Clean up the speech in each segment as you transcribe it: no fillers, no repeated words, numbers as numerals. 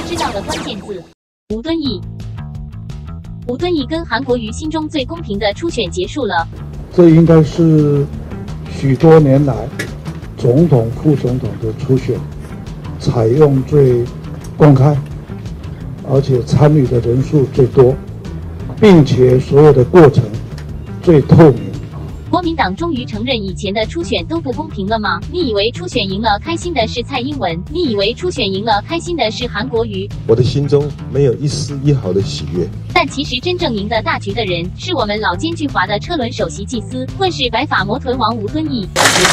知道的关键字：吴敦义。吴敦义跟韩国瑜心中最公平的初选结束了。 这应该是许多年来总统、副总统的初选采用最公开，而且参与的人数最多，并且所有的过程最透明。 国民党终于承认以前的初选都不公平了吗？你以为初选赢了开心的是蔡英文，你以为初选赢了开心的是韩国瑜， 我的心中没有一丝一毫的喜悦。 但其实真正赢得大局的人，是我们老奸巨猾的车轮首席祭司，混世白发魔臀王吴敦义。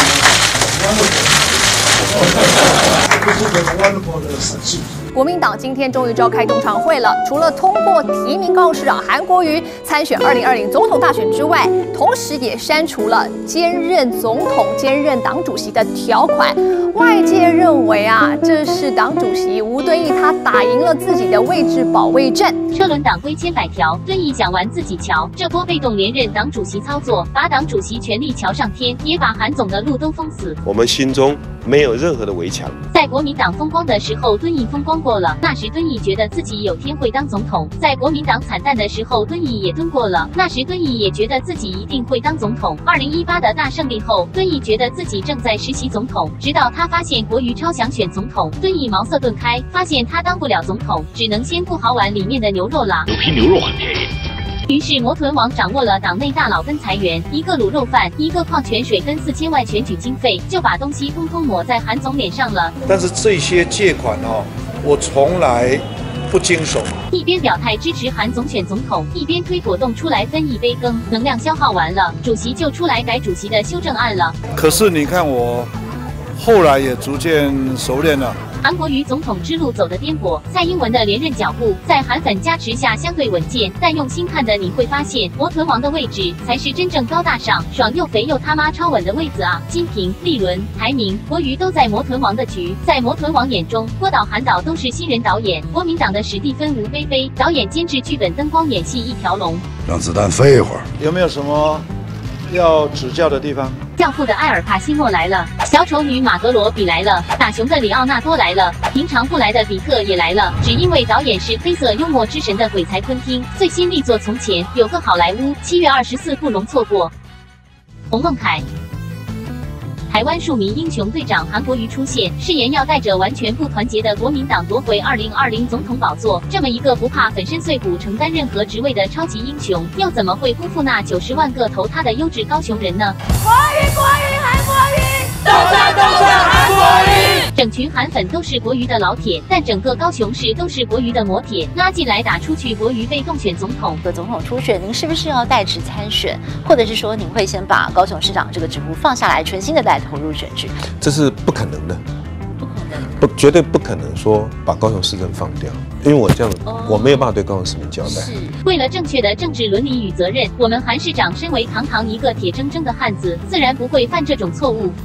国民党今天终于召开中常会了，除了通过提名高雄市长韩国瑜参选2020总统大选之外，同时也删除了兼任总统、兼任党主席的条款。外界认为这是党主席吴敦义他打赢了自己的位置保卫战。 车轮党规千百条，敦义讲完自己瞧，这波被动连任党主席操作，把党主席权力瞧上天，也把韩总的路都封死。 我们心中没有任何的围墙。 在国民党风光的时候，敦义风光过了，那时敦义觉得自己有天会当总统；在国民党惨淡的时候，敦义也蹲过了，那时敦义也觉得自己一定会当总统。2018的大胜利后，敦义觉得自己正在实习总统，直到他发现国瑜超想选总统，敦义茅塞顿开，发现他当不了总统，只能先顾好碗里面的牛肉了。 有批牛肉很便宜。 于是魔臀王掌握了党内大佬跟财源，一个卤肉饭，一个矿泉水跟4000万选举经费，就把东西通通抹在韩总脸上了。 但是这些借款我从来不经手。 一边表态支持韩总选总统，一边推果冻出来分一杯羹，能量消耗完了，主席就出来改主席的修正案了。 可是你看我后来也逐渐熟练了。 韩国瑜总统之路走得颠簸，蔡英文的连任脚步在韩粉加持下相对稳健，但用心看的你会发现，魔臀王的位置才是真正高大上、爽又肥又他妈超稳的位子啊！金平、立伦、台明、国瑜都在魔臀王的局，在魔臀王眼中，郭导、韩导都是新人导演，国民党的史蒂芬·吴菲菲导演、监制、剧本、灯光、演戏一条龙。 让子弹飞一会儿。 有没有什么要指教的地方？ 教父的埃尔帕西诺来了，小丑女马格罗比来了，打熊的里奥纳多来了，平常不来的比特也来了，只因为导演是黑色幽默之神的鬼才昆汀，最新力作《从前有个好莱坞》，7月24不容错过。洪孟凯。台湾庶民英雄队长韩国瑜出现，誓言要带着完全不团结的国民党夺回2020总统宝座。这么一个不怕粉身碎骨承担任何职位的超级英雄，又怎么会辜负那90万个投他的优质高雄人呢？ 国瑜，韩国瑜， 动上韩国瑜！ 整群韩粉都是国瑜的老铁，但整个高雄市都是国瑜的磨铁，拉进来打出去，国瑜被动选总统。 总统初选，您是不是要代职参选，或者是说您会先把高雄市长这个职务放下来，全心的来投入选举？ 这是不可能的，绝对不可能说把高雄市政放掉，因为我这样，我没有办法对高雄市民交代。 是为了正确的政治伦理与责任，我们韩市长身为堂堂一个铁铮铮的汉子，自然不会犯这种错误。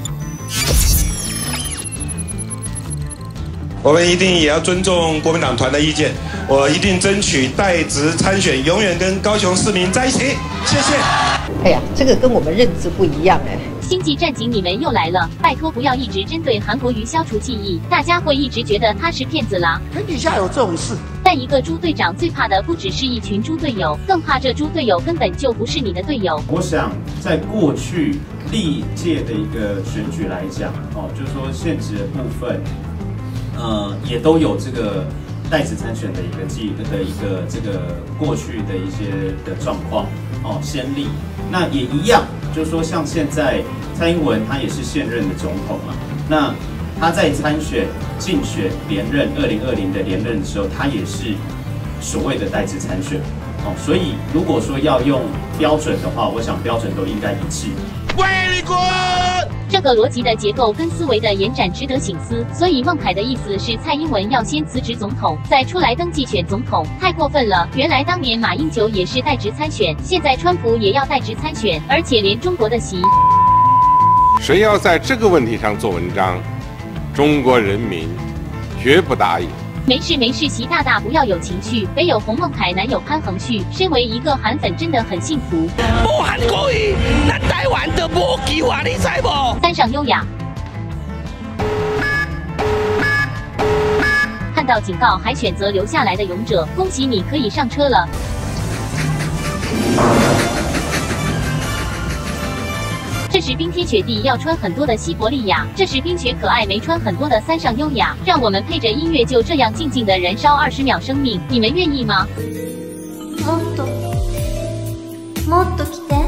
我们一定也要尊重国民党团的意见，我一定争取代职参选，永远跟高雄市民在一起。谢谢。 哎呀，这个跟我们认知不一样哎。 星际战警你们又来了，拜托不要一直针对韩国瑜消除记忆，大家会一直觉得他是骗子啦。 天底下有这种事。 但一个猪队长最怕的不只是一群猪队友，更怕这猪队友根本就不是你的队友。 我想在过去历届的一个选举来讲，就是说现职的部分。也都有这个代职参选的一个这个过去的一些的状况先例，那也一样，就是说像现在蔡英文他也是现任的总统嘛，那他在参选竞选连任2020的连任的时候，他也是所谓的代职参选所以如果说要用标准的话，我想标准都应该一致。 为你滚！ 这个逻辑的结构跟思维的延展值得省思。所以孟凯的意思是蔡英文要先辞职总统，再出来登记选总统，太过分了。原来当年马英九也是代职参选，现在川普也要代职参选，而且连中国的习。 谁要在这个问题上做文章，中国人民绝不答应。 没事，习大大不要有情绪。北有洪孟凯，南有潘恒旭，身为一个韩粉真的很幸福。 无韩国瑜，咱台湾都无机会，你知无？ 三上优雅。 看到警告还选择留下来的勇者，恭喜你可以上车了。这时冰天雪地要穿很多的喜伯利亚，这时冰雪可爱没穿很多的三上优雅，让我们配着音乐就这样静静的燃烧20秒生命，你们愿意吗？ もっと来て。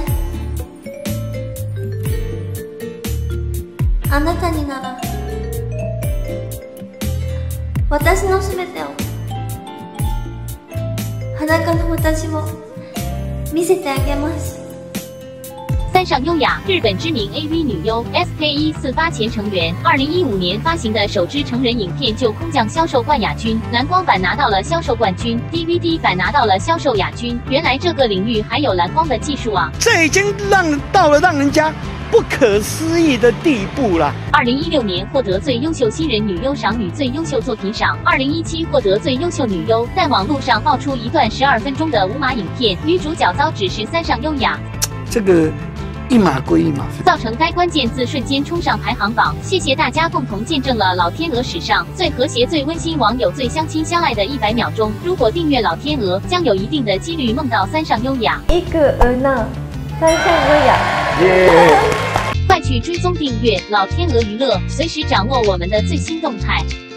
あなたになら私のすべてを、裸の私を見せてあげます。 三上优雅，日本知名 AV 女优 SK148前成员，2015年发行的首支成人影片就空降销售冠亚军，蓝光版拿到了销售冠军 ，DVD 版拿到了销售亚军。原来这个领域还有蓝光的技术啊！ 这已经到了让人家不可思议的地步了。 2016年获得最优秀新人女优赏与最优秀作品赏，2017获得最优秀女优。但网络上爆出一段12分钟的无码影片，女主角遭指是三上优雅。 这个一码归一码， 造成该关键字瞬间冲上排行榜。谢谢大家共同见证了老天鹅史上最和谐、最温馨、网友最相亲相爱的100秒钟。如果订阅老天鹅，将有一定的几率梦到三上优雅。 一个呢，三上优雅。 快去追踪订阅老天鹅娱乐，随时掌握我们的最新动态。